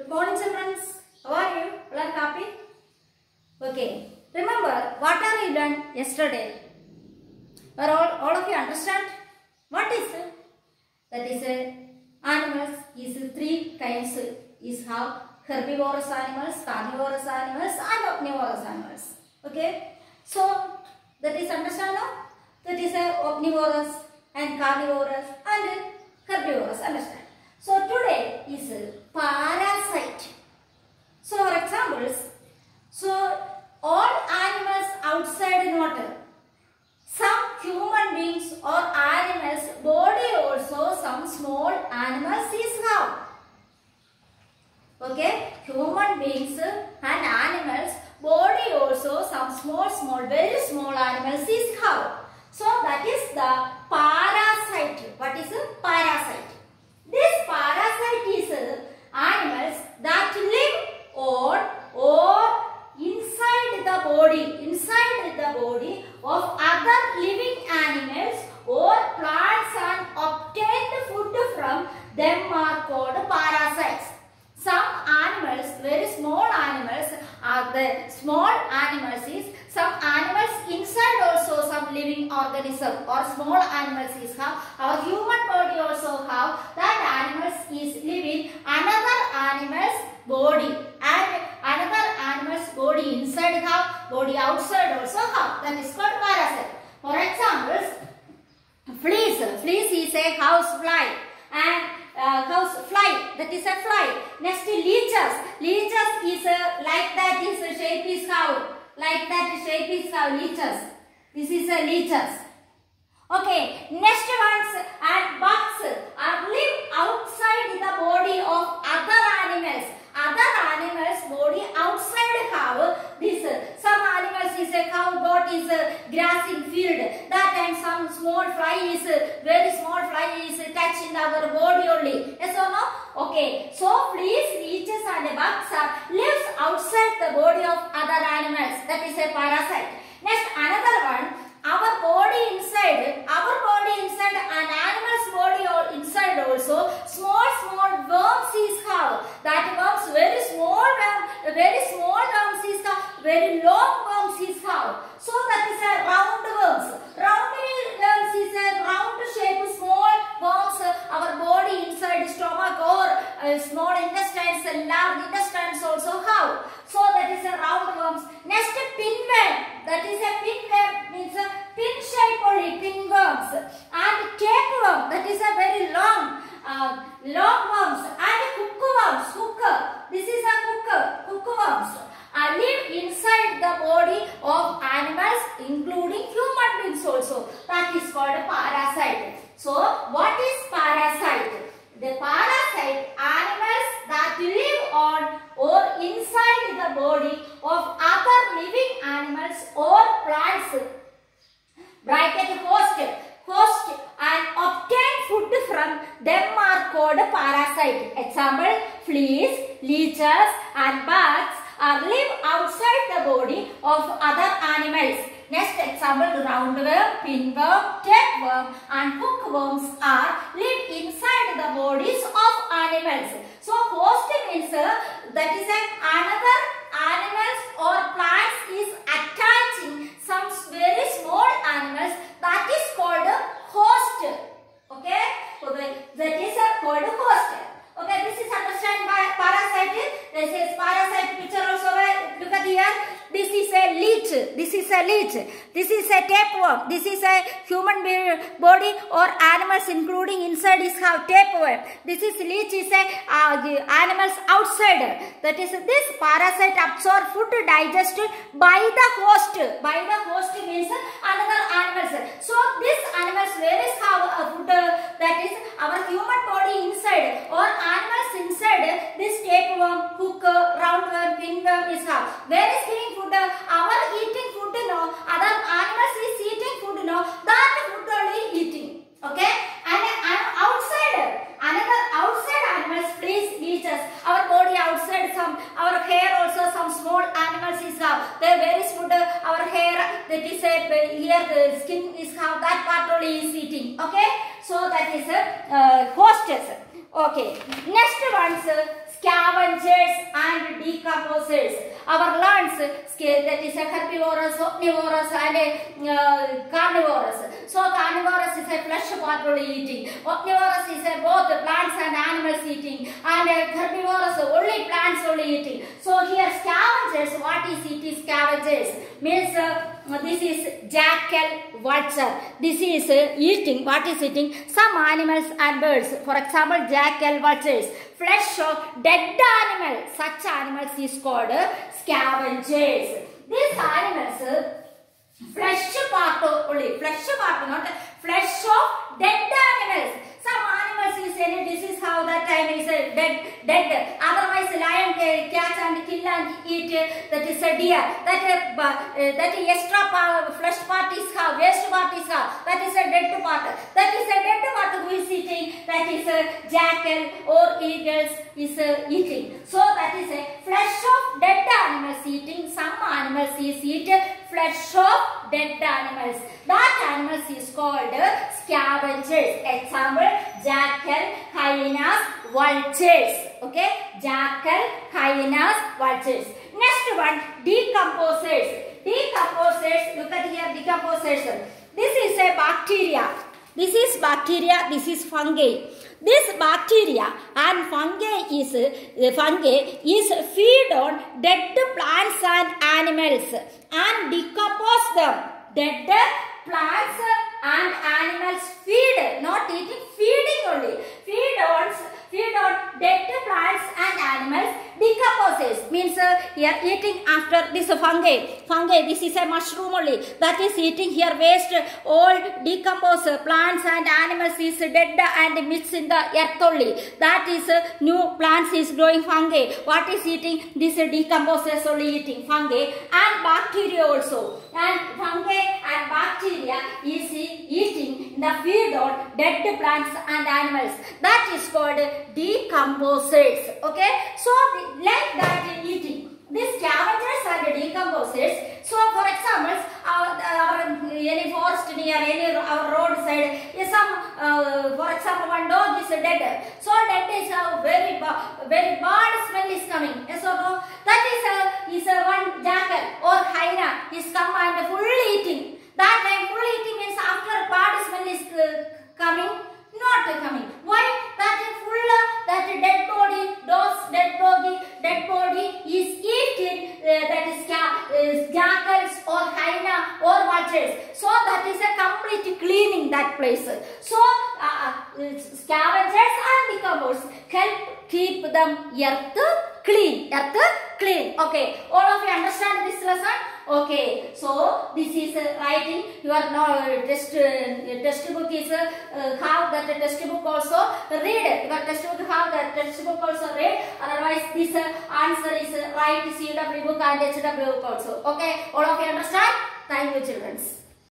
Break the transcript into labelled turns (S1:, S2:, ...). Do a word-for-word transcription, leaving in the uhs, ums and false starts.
S1: Good morning, children. How are you? All are happy? Okay. Remember what are you learned yesterday? Are all, all of you understand? What is it? That is a animals is three kinds. Is have herbivorous animals, carnivorous animals, and omnivorous animals. Okay. So that is understand now? That is a omnivorous and carnivorous and herbivorous. Understand? So today is parasite. So for examples, so all animals outside in water. Some human beings or animals body also some small animals is have. Okay, human beings and animals body also some small small very small animals is have. So that is the parasite. What is a parasite? This parasite is animals that live on or inside the body, inside the body of other living animals or plants and obtained food from them are called parasites. Some animals, very small animals, are the small animals is some animals inside also some living organism or small animals is have. Our human body also have that animals is living another animal's body and another animal's body inside have, body outside also have. That is called parasite. For example, fleas. Fleas is a house fly and uh, house fly. That is a fly. Next leeches. Leeches is a, like that is a shape is how. Like that shape is how leeches. This is a leeches. Okay. Next ones and bugs are live outside the body of other animals. Other animals body outside have this. Some animals is a cow, goat is a grassing field. That and some small fly is very small fly is touching our body only. Yes or no? Okay. So fleas, leeches and bugs are lives outside the body of other animals. That is a parasite. Next another one. Our body inside, our body inside an animal's body or inside also small small worms is have. That worms very small worm, very small worms is have, very long worms is have. So that is a round worms. Round worms is a round shape small worms. Our body inside stomach or uh, small intestines and large intestines also have. So that is a round worms. Next pinworm. That is a pinworm means a pin shape only, pinworms. And tapeworm, that is a very long, uh, long worms. And hookworms, hooker. This is a hooker, hookworms. Uh, live inside the body of animals, including human beings also. That is called a parasite. So, what is parasite? The parasite animals that live on or inside the body of other living animals or plants. Bracket host, host and obtain food from them are called parasite. Example, fleas, leeches and bugs are live outside the body of other animals. Next example, roundworm, pinworm, tapeworm and hookworms are live inside the bodies of animals. So host means uh, that is a, another animals or plants is attaching some very small animals, that is called a host. Okay, so that is a called a host. Okay, this is understand by parasite. This is parasite picture also. Look at here. This is a leech. This is a leech. This is a tapeworm. This is a human body or animals including inside is have tapeworm. This is leech is a uh, animals outside. That is this parasite absorb food digested by the host. By the host means another animals. So this animals where is have a food uh, that is our human body inside or animals inside this tapeworm, hook, roundworm, pinworm is have. Where is getting food? Our eating food, no. Other animals is eating food, no. That food only eating. Okay. And, and outside, another outside animals, fleas, leeches. Our body outside some, our hair also some small animals is have. They very food. Our hair that is a here the skin is have that part only is eating. Okay. So that is a uh, hostess. Okay, next one's uh, scavengers and decomposers. Our lands, that is a herbivorous, omnivorous and uh, carnivorous. So carnivorous is a flesh part only eating. Omnivorous is a both plants and animals eating. And uh, herbivorous only plants only eating. So here scavengers, what is it is scavengers? Means uh, this is jackal, vulture. This is uh, eating, what is eating? Some animals and birds. For example, jackal, vultures. Flesh of dead animals. Such animals is called uh, scavengers. These animals, uh, flesh part only. Flesh part, not flesh of dead animals. Some animals is any disease, how that time is uh, dead, dead. Otherwise, lion can catch and kill and eat. Uh, that is a deer. That uh, uh, that extra part, flesh part is how, waste part is how. That is a dead part. That is a dead part who is eating. That is a jackal or eagles is uh, eating. So that is a flesh of dead animals eating. Some animals is eat flesh of dead animals. That animals is called uh, scavengers. Example, jackal, hyenas, vultures. Okay, jackal, hyenas, vultures. Next one, decomposers. Decomposers, look at here, decomposers. This is a bacteria. This is bacteria, this is fungi. This bacteria and fungi is uh, fungi is feed on dead plants and animals and decompose them. Dead plants and animals feed, not eating, feeding only. Feed on feed on dead plants and animals. Decomposes means uh, here eating after this uh, fungi. Fungi, this is a mushroom only. That is eating here waste, all decompose uh, plants and animals is dead and mixed in the earth only. That is uh, new plants is growing fungi. What is eating? This uh, decomposes only eating fungi and bacteria also. And fungi and bacteria is eating the feed on dead plants and animals. That is called decomposers. Okay, so like that eating. These scavengers and decomposers. So for example, our, our any forest near any our roadside is some uh, for example one dog is dead. So dead is a very very bad smell is coming. Yes or no? That is a is a one jackal or hyena is come and fully eating. That time fully eating means after bad smell is uh, coming, not coming. Why? That is full uh, that dead body, dog's dead body, dead body is eaten. Uh, that is uh, jackals or hyena or vultures. So that is a complete cleaning that place. So uh, scavengers and decomposers help keep them earth clean. Earth clean. Okay. All of you understand this lesson? Okay. So this is uh, writing. Your uh, test uh, textbook is uh, uh, have that textbook also read. Your textbook have that textbook also read. Otherwise, this uh, answer is uh, write C W book and H W book also. Okay. All of you understand? Thank you, children.